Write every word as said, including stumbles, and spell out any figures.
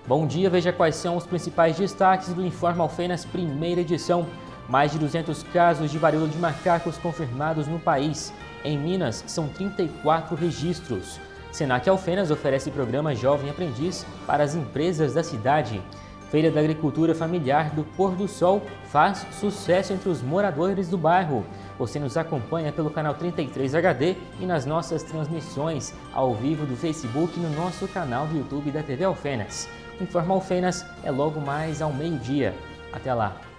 Bom dia, veja quais são os principais destaques do Informa Alfenas, primeira edição. Mais de duzentos casos de varíola de macacos confirmados no país. Em Minas, são trinta e quatro registros. Senac Alfenas oferece programa Jovem Aprendiz para as empresas da cidade. Feira da Agricultura Familiar do Pôr do Sol faz sucesso entre os moradores do bairro. Você nos acompanha pelo canal trinta e três H D e nas nossas transmissões ao vivo do Facebook e no nosso canal do YouTube da T V Alfenas. O Informa Alfenas é logo mais ao meio-dia. Até lá!